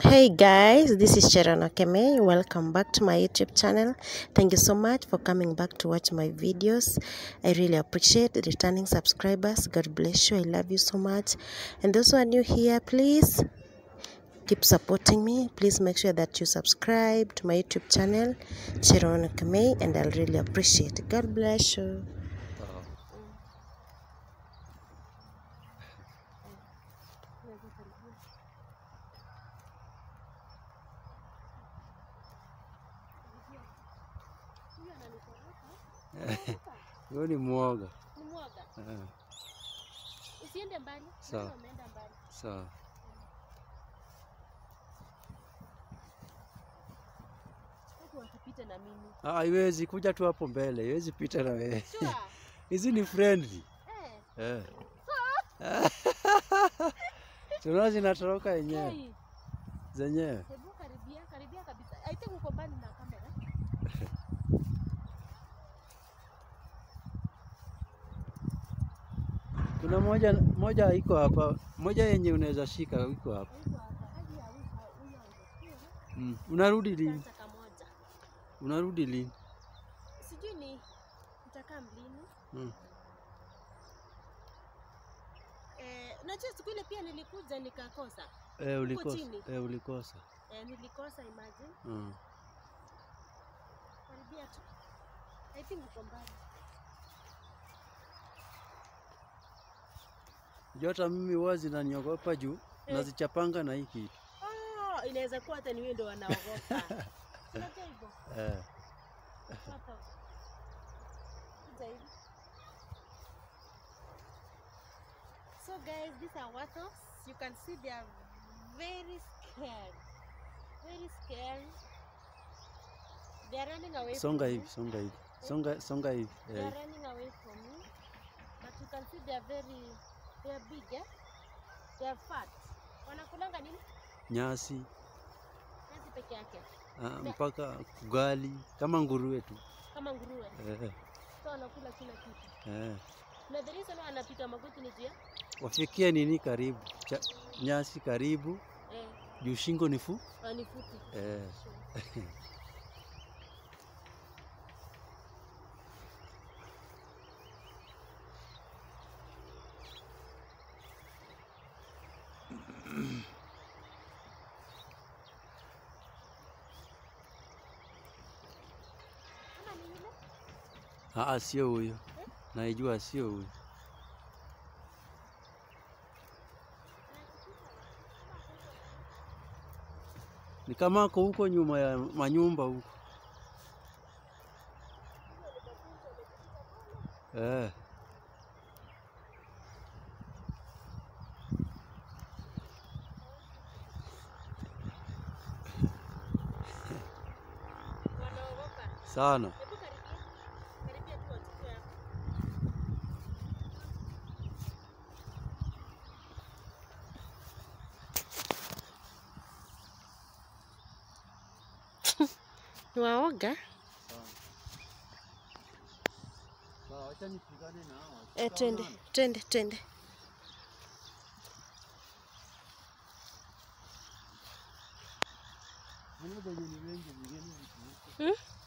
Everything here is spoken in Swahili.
Hey guys, this is Cherono Keme. Welcome back to my YouTube channel. Thank you so much for coming back to watch my videos. I really appreciate returning subscribers. God bless you. I love you so much. And those who are new here, please keep supporting me. Please make sure that you subscribe to my YouTube channel, Cherono Keme, and I'll really appreciate it. God bless you. Huyo ni mwoga. Ni mwoga? Usiende mbali. Sawa. Umeenda mbali. Sawa. Huko wakipita na mimi. Haiwezi kuja tu hapo mbele. Haiwezi pita na wewe. Sure. Hizi ni friendly. Tunaona zinatoroka yenyewe. Hey. Zenyewe. Hebu karibia kabisa. I think uko mbali na kamera. Kuna moja iko hapa. Moja yenye unaweza shika iko hapa. Unarudi lini? Unarudi lini? Sijui ni nitakaa mlini. Unajua siku ile pia nilikuja nikakosa. Ulikosa. Ulikosa. Nilikosa, imagine. Karibia tu. I think uko mbali. Jota mimi wazi na niogopa juu nazichapanga na hii kitu. Inaweza kuwa hata ni wewe ndio wanaogopa. Unajua hivyo? Hapa. Zaidi. So guys, these are Warthogs. You can see they are very scared. Very scary. They are running away Songa from hivi, me. songa hivi. Songa hivi. They are running away from me. But you can see they are big, eh? They are fat. Wanakulanga nini? Nyasi. Nyasi peke yake. Mpaka ugali kama nguruwe tu. Kama nguruwe. So wanakula kila kitu. Na the reason wanapika magoti ni jia? Wafikia nini karibu? Nyasi karibu. Juu shingo ni fupi. Ni fupi. Sio huyo. Naijua sio huyo. Ni kama ako huko nyuma ya manyumba huko. Sana. Karibia tu wachukue hapo. Ni waoga? Sawa, acha nipigane na hao. Twende. Mbona wenye ni wengi vingine vitu?